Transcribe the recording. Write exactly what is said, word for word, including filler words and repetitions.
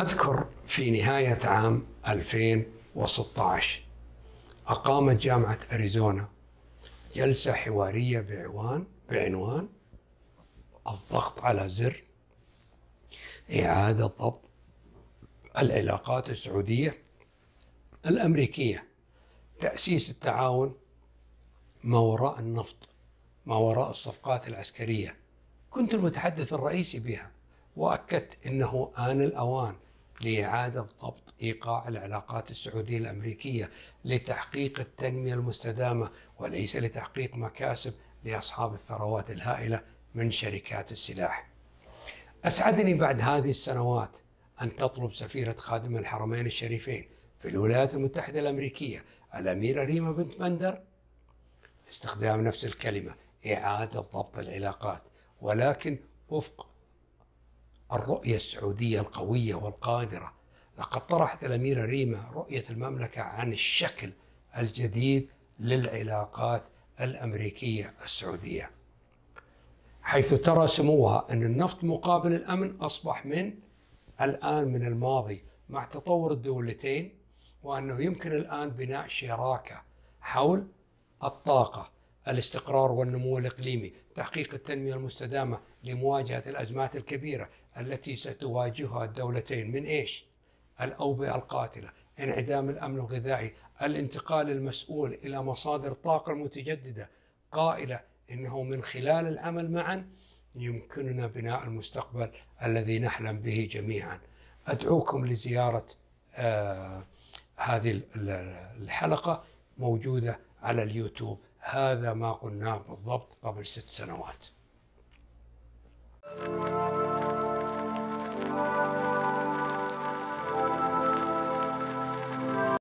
أذكر في نهاية عام ألفين وستة عشر أقامت جامعة أريزونا جلسة حوارية بعنوان بعنوان الضغط على زر إعادة ضبط العلاقات السعودية الأمريكية، تأسيس التعاون ما وراء النفط، ما وراء الصفقات العسكرية. كنت المتحدث الرئيسي بها، وأكدت أنه آن الأوان لإعادة ضبط إيقاع العلاقات السعودية الأمريكية لتحقيق التنمية المستدامة، وليس لتحقيق مكاسب لأصحاب الثروات الهائلة من شركات السلاح. أسعدني بعد هذه السنوات أن تطلب سفيرة خادم الحرمين الشريفين في الولايات المتحدة الأمريكية الأميرة ريما بنت بندر استخدام نفس الكلمة، إعادة ضبط العلاقات، ولكن وفق الرؤية السعودية القوية والقادرة. لقد طرحت الأميرة ريما رؤية المملكة عن الشكل الجديد للعلاقات الأمريكية السعودية، حيث ترى سموها أن النفط مقابل الأمن أصبح من الآن من الماضي مع تطور الدولتين، وأنه يمكن الآن بناء شراكة حول الطاقة، الاستقرار والنمو الإقليمي، تحقيق التنمية المستدامة لمواجهة الأزمات الكبيرة التي ستواجهها الدولتين، من إيش؟ الأوبئة القاتلة، انعدام الأمن الغذائي، الانتقال المسؤول إلى مصادر الطاقة المتجددة، قائلة إنه من خلال العمل معا يمكننا بناء المستقبل الذي نحلم به جميعا. أدعوكم لزيارة آه هذه الحلقة، موجودة على اليوتيوب. هذا ما قلناه بالضبط قبل ست سنوات.